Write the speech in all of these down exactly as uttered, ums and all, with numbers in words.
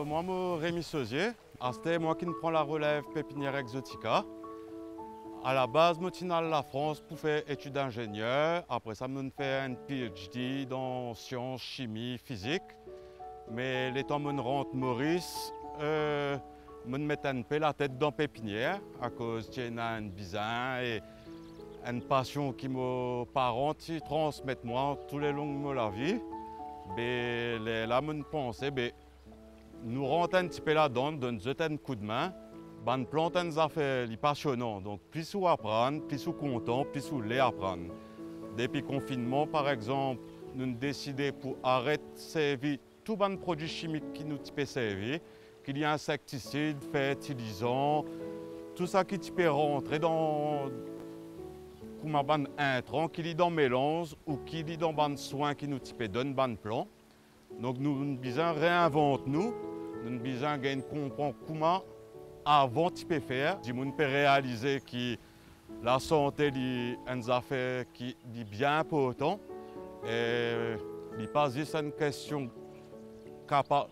moi, moi, Rémi Sauzier. C'est moi qui prends la relève pépinière exotica. À la base, je suis allé à la France pour faire études d'ingénieur. Après ça, je fais un P H D dans sciences, chimie, physique. Mais les temps que je rentre Maurice, euh, je me mets un peu la tête dans la pépinière à cause de un bizarre et une passion qui mes parents transmettent moi tous les longs de la vie. Mais là, je pense, nous rentrons un petit peu là-dedans, donne un coup de main. Ban plante des affaires passionnantes, donc plus ou apprendre, plus ou content, plus ou les apprendre. Depuis le confinement, par exemple, nous avons décidé pour arrêter de servir tous les produits chimiques qui nous peuvent servir, qu'il y a insecticides, fertilisants, tout ça qui peut rentrer dans comme un intrant, qui est dans le mélange ou qui est dans les soins qui nous donnent dans le plan. Donc nous avons besoin de réinventer nous, nous avons besoin de comprendre comment avant de faire, on peut réaliser que la santé est une affaire qui est bien importante. Et il n'est pas juste une question capable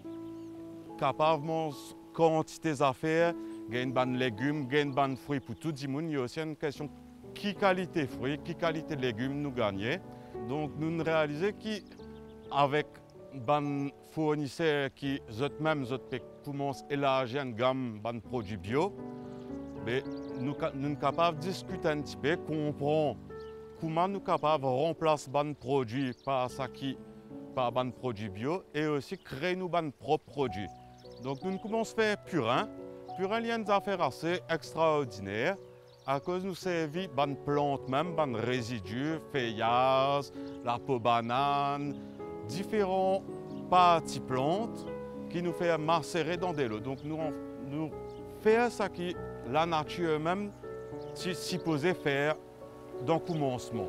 de quantité d'affaires, il y a une bonne légumes, il y a une bonne fruits pour tout le monde. Il y a aussi une question qui qualité de fruits, qui qualité de légumes nous gagnons. Donc nous réalisons qu'avec les fournisseurs qui eux-mêmes commencent à élargir une gamme de produits bio, mais nous sommes capables de discuter un petit peu, comprendre comment nous sommes capables de remplacer les produits par ça qui par les produits bio et aussi créer nos propres produits. Donc nous commençons à faire Purin. Purin il y a une affaire assez extraordinaire à cause de nous servir des plantes, même des résidus, feuillage, la peau banane, différents parties plantes qui nous fait macérer dans des lots. Donc nous, nous faisons ce que la nature même est supposée faire dans le commencement.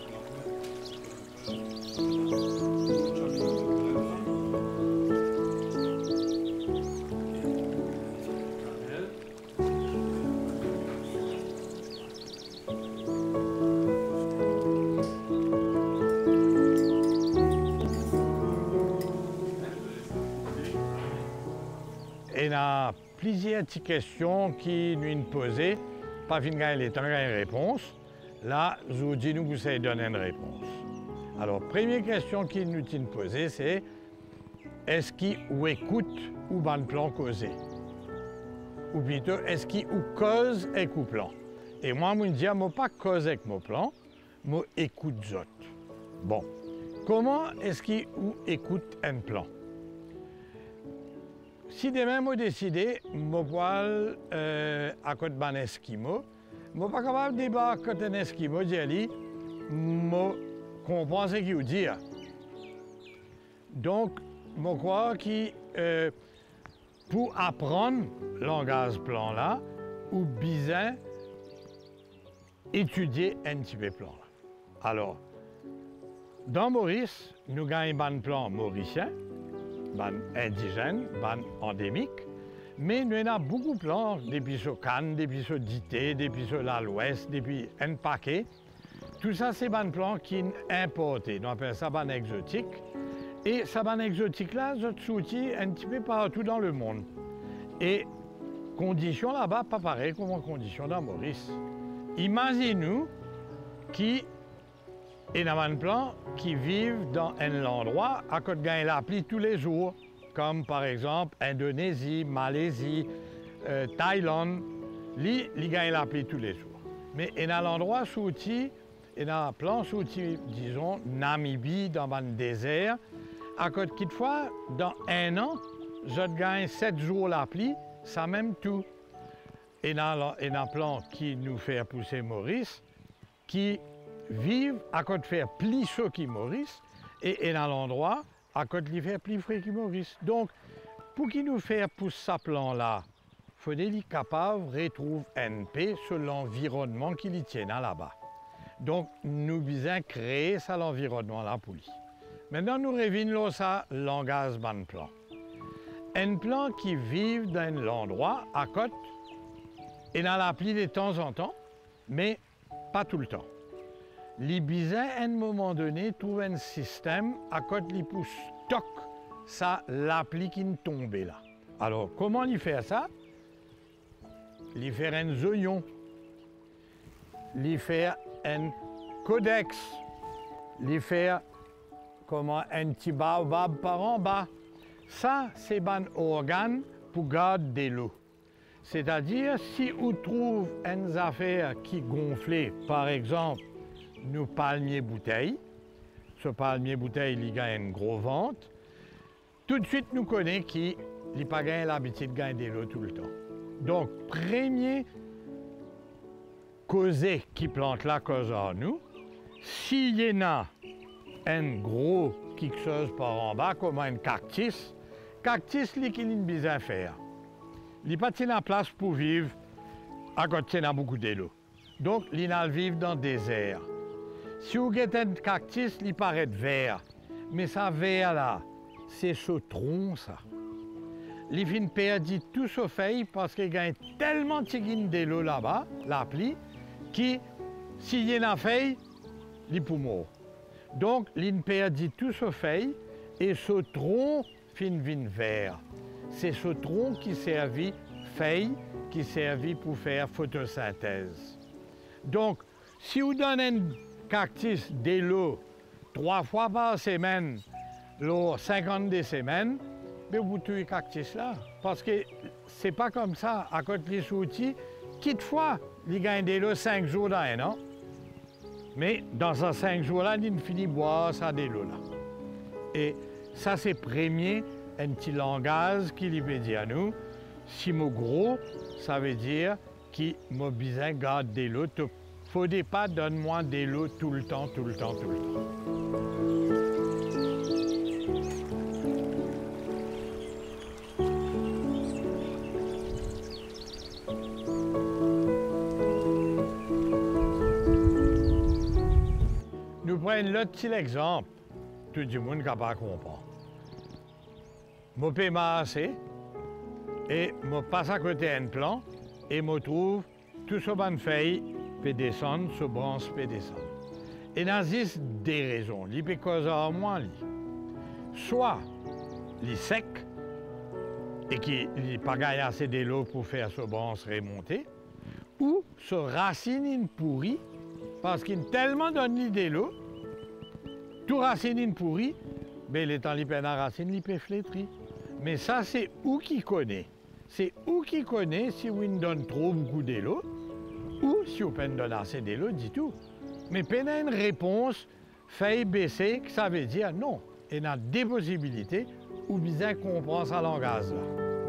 Il y a plusieurs questions qui nous posent, pas une réponse. Là, je vous dis, nous vous allez donner une réponse. Alors, première question qui nous est posée, c'est est-ce qu'il ou écoute ou ban plan causé? Ou plutôt, est-ce qu'il ou cause avec ou plan? Et moi, je me dis, je ne pas cause avec mon plan, je écoute zot. Bon, comment est-ce qu'il ou écoute un plan? Si demain, je décide, je vais euh, à côté d'un Esquimau, je ne suis pas capable de débarquer à côté d'un Esquimau, je comprends ce qu'il veut dire. Donc, je crois que euh, pour apprendre le langage plan là, ou bien étudier un petit peu plan là. Alors, dans Maurice, nous avons un plan mauricien, ban indigène, ban endémique, mais nous avons beaucoup de plans, depuis sur Cannes, depuis sur Dité, depuis sur l'Ouest, depuis un paquet. Tout ça, c'est des plans qui sont importés. On appelle ça ban exotique. Et ces ban exotiques-là, sont outils un petit peu partout dans le monde. Et conditions là-bas, pas pareil comme en conditions dans Maurice. Imaginez-nous qui et dans un plan qui vivent dans un endroit à côté de la pluie tous les jours, comme par exemple Indonésie, Malaisie, euh, Thaïlande, ils gagnent la pluie tous les jours. Mais il y a l'endroit sous et dans un plan sous disons Namibie, dans un désert, à côté de fois, dans un an, je gagne sept jours la pluie, ça même tout. Et dans un plan qui nous fait pousser Maurice, qui vivent à côté de faire plus chaud qui Maurice et, et dans l'endroit à côté de faire plus frais qui Maurice. Donc, pour qu'il nous fasse pousser ce plan-là, il faut être capable de retrouver une paix sur l'environnement qui y tient là-bas. Donc, nous devons créer ça l'environnement-là pour lui. Maintenant, nous revenons à ce langage d'un plan. Un plan qui vit dans l'endroit à côté et dans la pluie de temps en temps, mais pas tout le temps. Les bisins, à un moment donné, trouvent un système à côté les pouces stock, ça l'appli qui tombe là. Alors, comment il fait ça? Il fait un oignon, il fait un codex, il fait comment un petit baobab par en bas. Ça, c'est un organe pour garder l'eau. C'est-à-dire, si on trouve une affaire qui gonfle, par exemple, nos palmiers bouteilles, ce palmier bouteille, il a une grosse vente, tout de suite, nous connaissons qu'il n'a pas l'habitude de gagner de l'eau tout le temps. Donc, premier causé qui plante la cause à nous, s'il y en a un gros quelque chose par en bas, comme un cactus, cactus, il qu'il a besoin de faire. Il n'a pas de place pour vivre à côté de beaucoup d'eau. Donc, il a vivre dans le désert. Si vous avez un cactus, il paraît vert. Mais ça vert là, c'est ce tronc, ça. Il fin perdre tout ce feuille parce qu'il y a tellement de l'eau là-bas, l'appli, qui, s'il y a une feuille, il peut mourir. Donc, il perd tout ce feuille et ce tronc fin vin vert. C'est ce tronc qui servit feuille, qui servit pour faire photosynthèse. Donc, si vous donnez un cactus de l'eau trois fois par semaine, l'eau cinquante des semaines, mais vous tuez le cactus là. Parce que c'est pas comme ça. À côté des outils, quelquefois, il gagne de l'eau cinq jours dans un an. Mais dans ces cinq jours-là, il finit de boire ça de l'eau là. Et ça, c'est premier, un petit langage qui lui veut dire à nous. Si mot gros, ça veut dire qu'il m'a besoin de garder de l'eau. Il ne faudrait pas donner-moi de l'eau tout le temps, tout le temps, tout le temps. Nous prenons l'autre petit exemple, tout le monde n'a pas compris. Je paye ma assez et je passe à côté d'un plan et je trouve tout ce ban de feuilles peut descendre, ce branche peut descendre. Et il y a des raisons. Il peut causer à moins. Soit il est sec et qu'il n'a pas gagné assez de l'eau pour faire ce branche remonter, ou ce racine pourri parce qu'il tellement donné de l'eau, tout racine pourri, mais les temps il la racine, il peut flétrir. Mais ça, c'est où qui connaît. C'est où qui connaît si on donne trop beaucoup de l'eau, ou si on peut donner assez de l'eau, dit tout. Mais peine une réponse, feuille baissée, ça veut dire non. Il y a des possibilités où bien comprend sa langage là.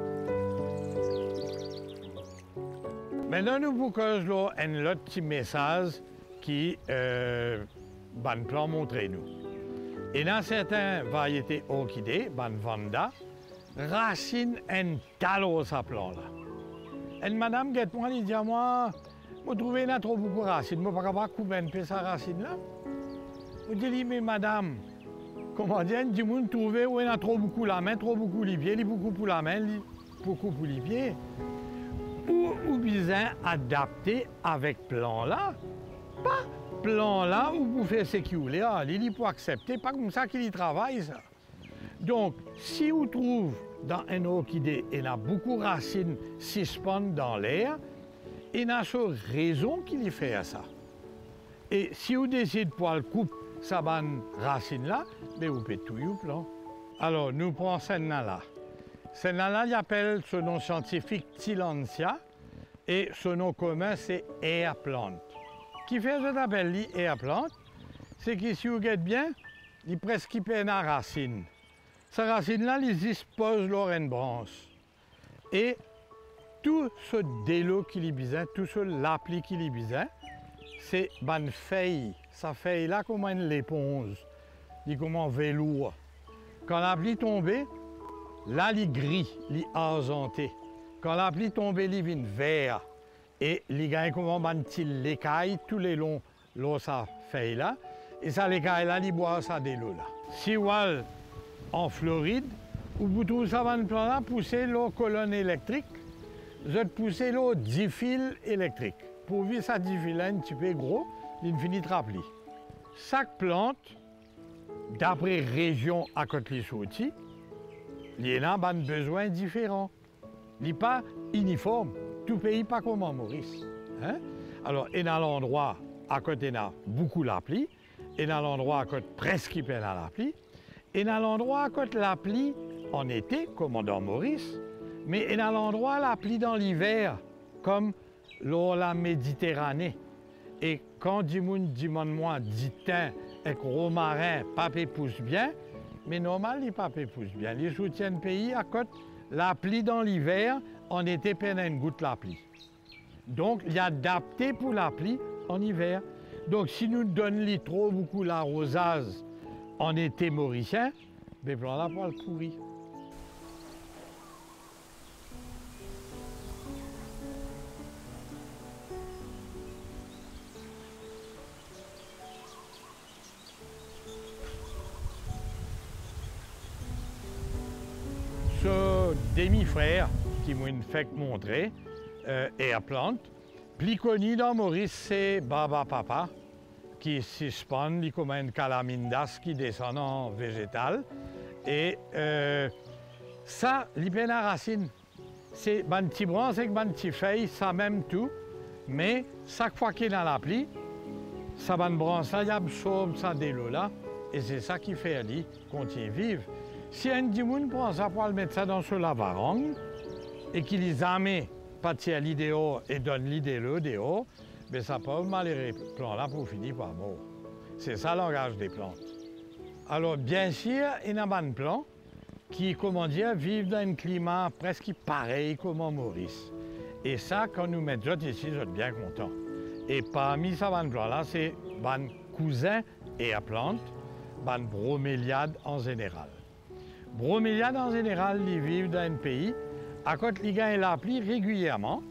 Maintenant, nous vous causons un autre petit message qui euh, ban plan montrer nous. Et dans certaines variétés orchidées, ban vanda, racine un talon sa plan là. Et madame guette moi, elle dit à moi, vous trouvez là trop beaucoup de racines, moi pas capable de couper un peu sa racine là. Je dis mais madame, comment dire, du monde trouver où il y a trop beaucoup la main, trop beaucoup les pieds, beaucoup pour la main, beaucoup pour les pieds. Ou, ou bien adapter avec plan là, pas plan là où vous faites ce qu'il voulez, il faut accepter, pas comme ça qu'il y travaille ça. Donc, si vous trouvez dans un orchidée, il y a beaucoup de racines qui se suspendent dans l'air, il y a une raison qu'il y fait ça. Et si vous décidez de pouvoir couper sa bonne racine là, ben vous pouvez tout y plan. Alors, nous prenons celle-là là. Celle-là, il appelle ce nom scientifique Tillandsia et ce nom commun c'est air plant. Qui fait ce appelle air plant, c'est que si vous regardez bien, il presque une racine. Cette racine-là, il dispose leur une branche. Et tout ce délo qu'il y a besoin, tout ce l'appli qu'il y a besoin, c'est une feuille. Sa feuille-là, comme une éponge, il est comme un velours. Quand l'appli tombe, là, il est gris, il est argenté. Quand l'appli tombe, il est vert. Et il gagne comme un petit l'écaille tout les longs de sa feuille là. Et ça l'écaille-là, il boit ça de l'eau là. Si vous allez en Floride, vous trouvez ça dans le plan là, pousser l'eau colonne électrique, vous allez pousser l'eau dix fils électriques. Pour vivre ça dix fils un petit peu gros, il finit de rappeler. Chaque plante, d'après région à côté de l'outil, il y a des besoins différents. Il n'est pas uniforme. Tout pays pas comme en Maurice. Hein? Alors, il y a l'endroit à côté, il y a beaucoup la pluie. Il y a l'endroit à côté, presque il y a la pluie. Et dans l'endroit à côté la pluie en été, comme dans Maurice, mais et dans l'endroit la pluie dans l'hiver, comme lors la Méditerranée. Et quand du monde dit moi dit thym et romarin, papé pousse bien, mais normal les papé pousse bien. Les soutiennent pays à côté la pluie dans l'hiver, en été peine une goutte la pluie. Donc il y a adapté pour la pluie en hiver. Donc si nous donnons trop beaucoup l'arrosage en été mauricien, ben blanc là pour le pourri. Ce demi-frère qui m'a fait montrer euh, est à plante. Plus connu dans Maurice, c'est Baba Papa, qui suspend comme une calamindas qui descend en végétal. Et euh, ça, l'hypen à racine, c'est un petit branche avec un petit feuille, ça même tout. Mais chaque fois qu'il est dans la pluie, ça va branche là, il absorbe ça de l'eau là. Et c'est ça qui fait lui continuer à vivre. Si un dimoun prend ça pour le mettre ça dans ce lavarangue et qu'il les amène partir l'idéo et donne l'idéo dehors, mais ça peut mal les plants là pour finir par mort. C'est ça le langage des plantes. Alors bien sûr, il y a un plan qui, comment dire, vivent dans un climat presque pareil comme en Maurice. Et ça, quand nous mettons ici, je suis bien content. Et parmi ces plants là, c'est un cousin et à plante, un broméliade en général. Broméliade en général, ils vivent dans un pays à côté ils gagnent la pluie régulièrement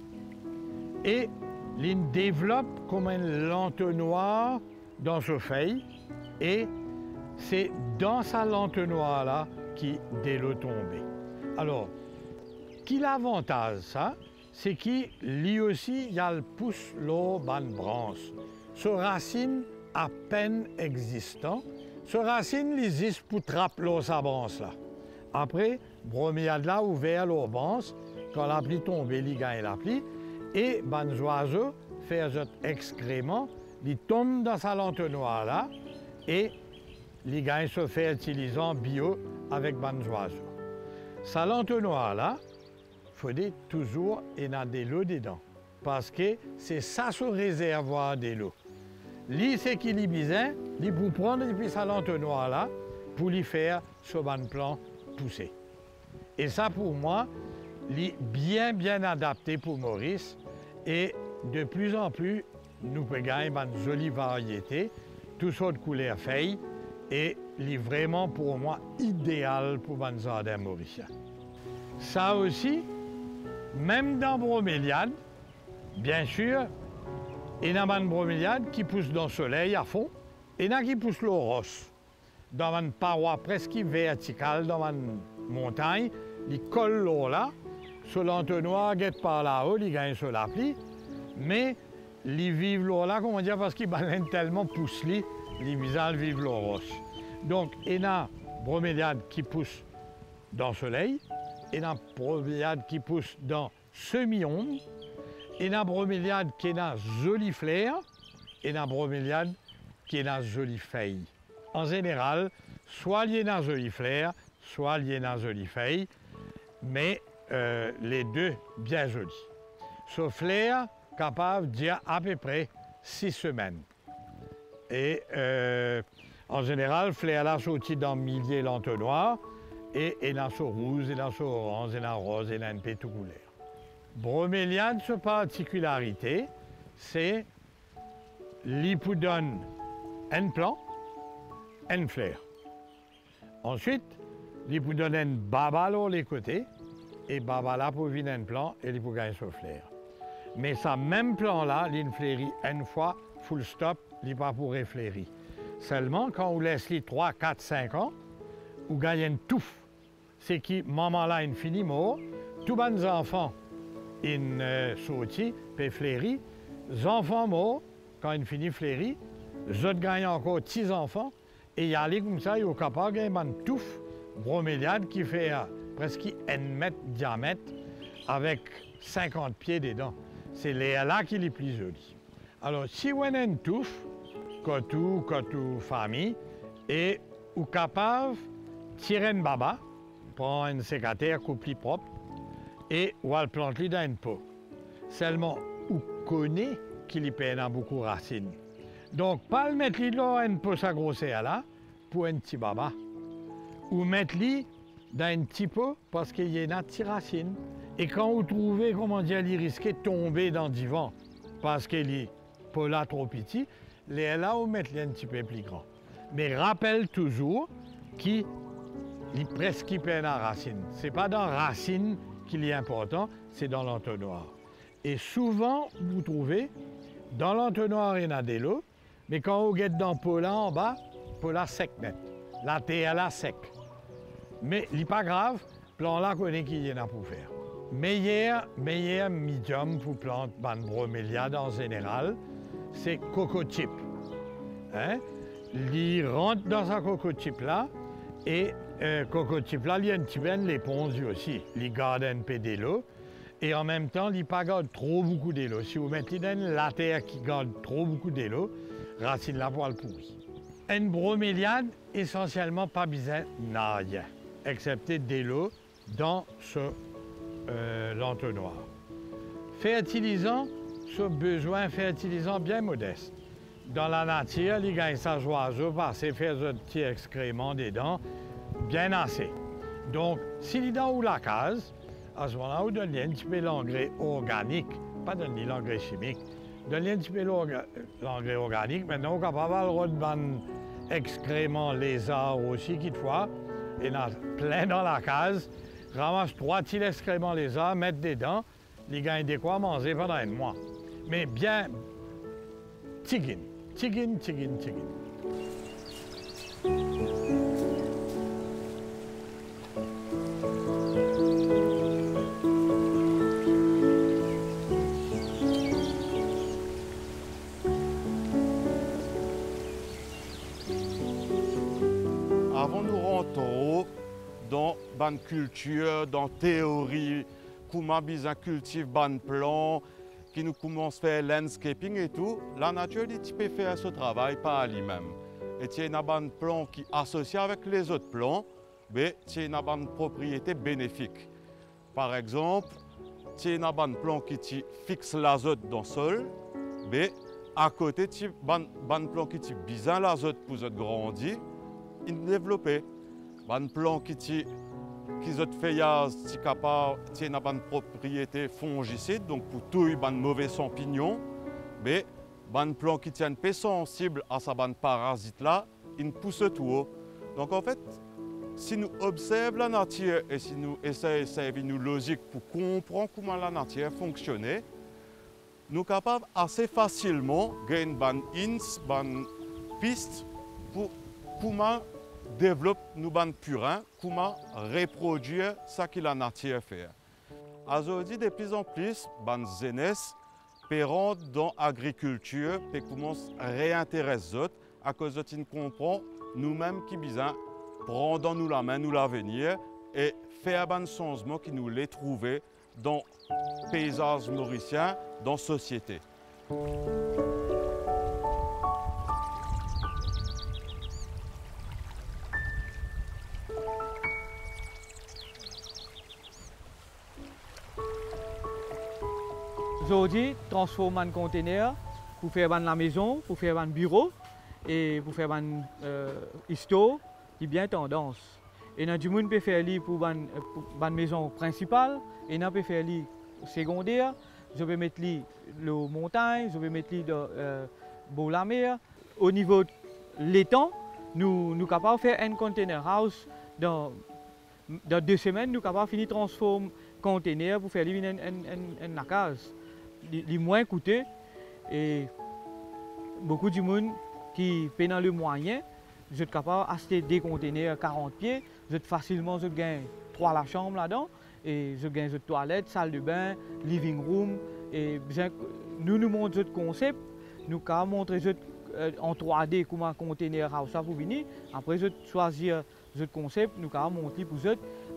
et ils développent comme un lentonnoir dans ce feuille et c'est dans sa lentonnoir là qui de l'eau tombée. Alors, qui l'avantage ça, c'est qu'il lui aussi il a le pouce l'eau ban branche. Ce racine à peine existant, ce racine les existe pour trapper l'eau sa branche là. Après, broméliade là ouvert l'eau branche, quand la pluie tombe, il gagne la pluie, et les oiseaux font cet excrément, ils tombent dans sa lentonnoir là, et les gagne se fait utilisant bio avec les oiseaux. Sa lentonnoir là, il faut toujours y a de l'eau dedans, parce que c'est ça ce réservoir de l'eau. Lui, c'est qu'il est bizarre, il peut prendre depuis sa lentonnoir là, pour lui faire ce ban plan pousser. Et ça, pour moi, est bien, bien adapté pour Maurice. Et de plus en plus, nous pouvons gagner une jolie variété, toutes sortes de couleurs feuilles, et est vraiment pour moi idéal pour un jardin mauricien. Ça aussi, même dans broméliade, bien sûr, il y a une broméliade qui pousse dans le soleil à fond, et il y en a qui pousse l'eau rosse. Dans une paroi presque verticale, dans une montagne, il colle l'eau là, ce lentonnoir guette par là-haut, il gagne sur la pluie, mais ils vivent l'eau là, comment dire, parce qu'ils balancent tellement pousse li, les visages vivent l'eau rosse. Donc, il y a broméliade qui pousse dans le soleil, il y a broméliade qui pousse dans semi-ombre, il y a broméliade qui a joli flair, et il y a broméliade qui a joli feuille. En général, soit il y a un joli flair, soit il y a un joli feuille, mais euh, les deux bien jolis. Ce flair capable de dire à peu près six semaines. Et euh, en général, le flair là sorti dans le milieu l'entonnoir, et il y a ce rouge, il y a ce orange, il y a rose, il y a une pétou couleur. Broméliade, sa particularité, c'est qu'il peut donner un plant, un flair. Ensuite, il peut donner un baba sur les côtés, et baba là pour venir un plant, et il peut gagner ce flair. Mais ce même plan-là, il fleurit une fois, full stop, il n'est pas pour réflérir. Seulement, quand on laisse les trois, quatre, cinq ans, on gagne une touffe. C'est que maman là, il finit mort, tous les enfants, ils euh, sortent, puis fleurir. Les enfants morts, quand ils finissent fleurir, les autres gagnent encore six enfants, et y aller comme ça, ils sont capables de gagner une touffe broméliade qui fait presque un mètre de diamètre avec cinquante pieds dedans. C'est là qui est le plus joli. Alors, si on a une touffe, comme tout, comme toute famille, et ou capable de tirer une baba, prendre une sécataire plus propre, et ou le planter dans une pot. Seulement, on connaît qu'il y a beaucoup de racines. Donc, pas le mettre dans une pot à grossir là, pour un petit baba. Ou mettre-le dans un petit pot parce qu'il y a une petite racine. Et quand vous trouvez, comment dire, il risque de tomber dans le divan parce qu'il est pas là trop petit, les là, vous mettez un petit peu plus grand. Mais rappelle toujours qu'il est presque dans la racine. Ce n'est pas dans la racine qu'il est important, c'est dans l'entonnoir. Et souvent, vous trouvez, dans l'entonnoir, il y en a de l'eau, mais quand vous êtes dans le pot là en bas, le pot là sec net. La terre là sec. Mais ce n'est pas grave, plan là connaît qu'il y en a pour faire. Meilleur, meilleur médium pour planter une broméliade en général, c'est coco chip. Hein? Il rentre dans un coco chip là, et euh, coco chip là, il y a un petit peu l'éponge aussi. Il garde un peu d'eau, et en même temps, il ne garde pas trop beaucoup d'eau. Si vous mettez dans la terre qui garde trop beaucoup d'eau, racine la poêle pourrie. Une broméliade, essentiellement pas besoin de rien, excepté de l'eau dans ce euh, l'entonnoir. Fertilisant, ce besoin fertilisant bien modeste. Dans la nature, les gars, ça oiseaux passer faire un petit excrément dedans, bien assez. Donc, s'il est dans la case, à ce moment-là, vous donnez un petit peu l'engrais organique, pas donner l'engrais chimique, donnez un petit peu l'engrais organique. Maintenant, on est capable de faire un excrément lézard aussi, quelquefois, et a plein dans la case, ramasse trois petits excréments lézards, mettre dedans, les gars, de quoi manger pendant un mois. Mais bien, tigin, tigin, tigin, tigin. Avant nous rentrons dans la culture, dans la théorie, comment bien cultiver ban plants, qui nous commence à faire landscaping et tout, la nature dit peut faire ce travail par elle-même. Et il y a une ban plan qui associé avec les autres plants, mais il y a une ban propriété bénéfique. Par exemple, il y a une ban plan qui fixe l'azote dans le sol, mais à côté, il y a une ban plan qui bien l'azote pour grandir. Développer. Un plan qui qui est feuillage, qui capable, qui a une propriété fongicide, donc pour tout un mauvais champignon, mais un plan qui tient peu sensible à sa bande parasite là, il pousse tout. Donc en fait, si nous observons la nature et si nous essayons de nous logique pour comprendre comment la nature fonctionne, nous sommes capables assez facilement de gagner une piste pour comment développer nos bandes purins, comment reproduire ce que la nature fait. Aujourd'hui, de plus en plus, les jeunesse rentrent dans l'agriculture et commencent à réintéresser les autres à cause de nous comprendre nous-mêmes qui besoin prendre dans nous la main, nous l'avenir et faire un changement qui nous les trouver dans le paysage mauricien, dans la société. Aujourd'hui, transformer un conteneur pour faire la maison, pour faire un bureau et pour faire un euh, histo, qui est bien tendance. Et dans du monde peut faire pour une maison principale, et on peut faire secondaire. Je vais mettre le montagne, je vais mettre le euh, beau la mer. Au niveau de l'étang, nous sommes capables de faire un container house dans, dans deux semaines. Nous sommes capables de finir transformer un container pour faire une, une, une, une case. Les moins coûteux et beaucoup de monde qui paie dans le moyen, je suis capable d'acheter des conteneurs quarante pieds, je facilement je gagne trois la chambre là-dedans et je gagne une toilette, salle de bain, living room et nous nous montrons ce concept, nous avons montré en trois D comment un conteneur house ça pour venir, après je choisir ce concept, nous avons montré pour eux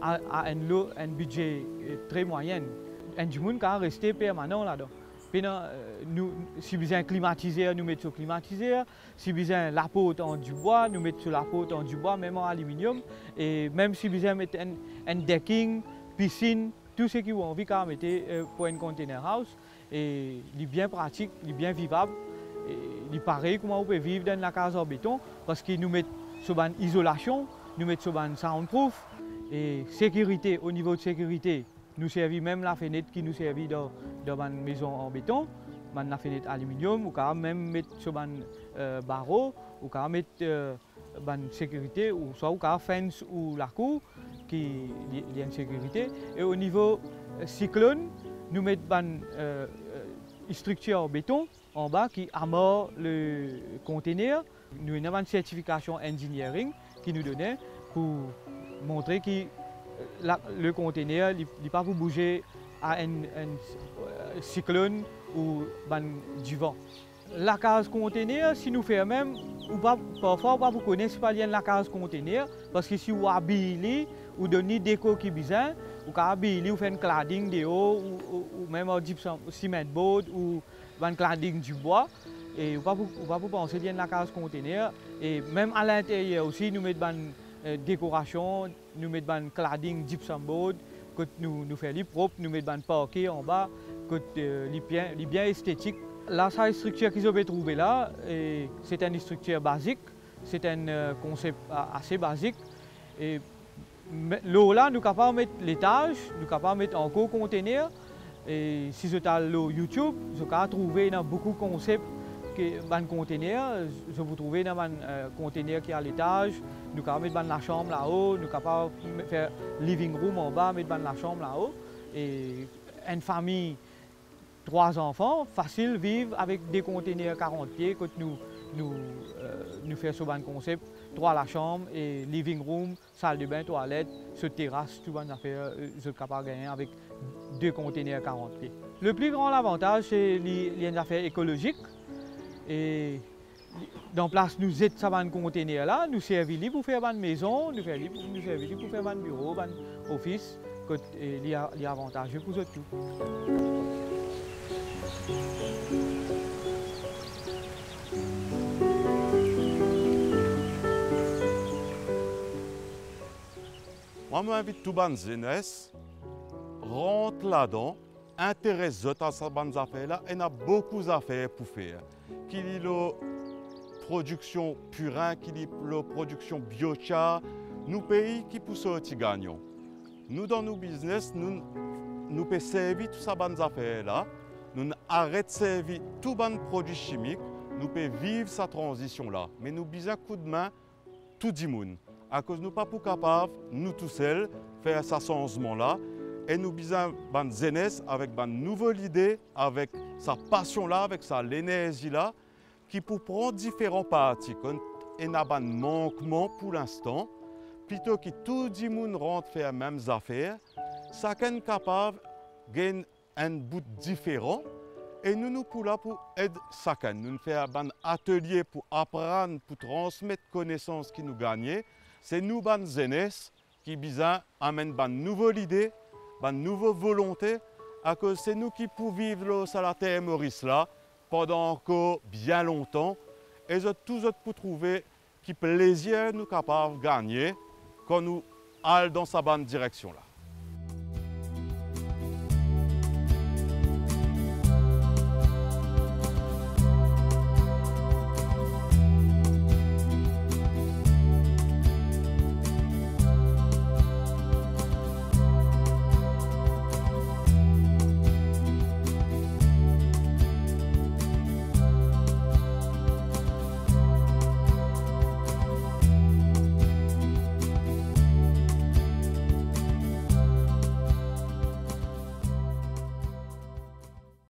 à, à un, lot, un budget très moyen. Un du monde qui a resté permanent là-dedans. Puis, euh, nous, si besoin un climatiseur, nous mettons sur climatiseur. Si besoin la porte en du bois, nous mettons sur la porte en du bois, même en aluminium. Et même si besoin mettre un, un decking, piscine, tout ce qui ont envie de mettre euh, pour un container house. Et il est bien pratique, il est bien vivable. Et il est pareil comment on peut vivre dans la case en béton parce qu'ils nous mettent sur une isolation, nous mettent sur une soundproof et sécurité. Au niveau de sécurité, nous servons même la fenêtre qui nous servit dans, dans une maison en béton, la fenêtre aluminium, ou quand même mettre sur un euh, barreau, ou quand mettre euh, une sécurité, ou soit ou quand fence ou la cour qui y a une sécurité. Et au niveau euh, cyclone, nous mettons une euh, structure en béton en bas qui amorce le conteneur. Nous avons une certification engineering qui nous donnait pour montrer que la, le conteneur n'est pas pour bouger à un, un cyclone ou ben, du vent. La case conteneur, si nous faisons même, ou pas, parfois on ne connaît pas bien la case conteneur parce que si vous habillez ou donnez des déco qui besoin, ou quand habillez ou fait un cladding de haut ou, ou, ou même un cement board ou un cladding du bois. Et on ne va pas penser bien la case conteneur. Et même à l'intérieur aussi, nous mettons une euh, décoration, nous mettons un cladding gypsum board, que nous, nous faisons propre, nous mettons un parquet en bas, que euh, est bien, bien esthétique. La structure qu'ils ont trouvée là, c'est une structure basique, c'est un euh, concept assez basique. L'eau là, nous sommes capables de mettre l'étage, nous sommes capables de mettre encore conteneur. Et si vous avez l'eau YouTube, vous sommes capables de trouver dans beaucoup de concepts. Un conteneur, je vous trouvez dans un euh, conteneur qui est à l'étage, nous pouvons mettre la chambre là-haut, nous pouvons faire living room en bas, mettre la chambre là-haut. Et une famille, trois enfants, facile vivre avec des conteneurs quarante pieds que nous nous, euh, nous faisons sur un concept, trois la chambre et living room, salle de bain, toilette, ce terrasse, tout va faire, je suis capable de gagner avec deux conteneurs quarante pieds. Le plus grand avantage, c'est les affaires écologiques. Et dans place, nous êtes sur un conteneur là, nous servons pour faire une maison, nous servons pour faire un bureau, un office, il y a avantageux pour eux tout. Moi, je m'invite tout le monde jeunesse, rentre là-dedans, intéresse-toi à ces affaires-là, et il y a beaucoup d'affaires pour faire. Qu'il y ait la production purin, qu'il y ait la production biochar, nous pays qui pour sortir gagnants. Nous, dans nos business, nous, nous pouvons servir toutes ces affaires-là, nous arrêtons de servir tous les produits chimiques, nous pouvons vivre cette transition-là. Mais nous avons besoin coup de main, tout le monde. À cause nous ne sommes pas capables, nous tous seuls, faire ce changement-là. Et nous avons besoin de jeunesse avec une nouvelle idée, avec sa passion-là, avec sa l'énergie-là, qui pour prendre différents partis. Et n'a pas de manquement pour l'instant, plutôt que tout le monde rentre faire les mêmes affaires, chacun est capable de gagner un bout différent. Et nous nous sommes là pour aider chacun. Nous faisons un atelier pour apprendre, pour transmettre les connaissances que nous gagnons. C'est nous, les jeunesse, qui amènent une nouvelle idée, une nouvelle volonté, à cause c'est nous qui pouvons vivre sur la terre Maurice là pendant encore bien longtemps. Et tous autres pour trouver qui plaisir nous capables de gagner quand nous allons dans sa bonne direction là.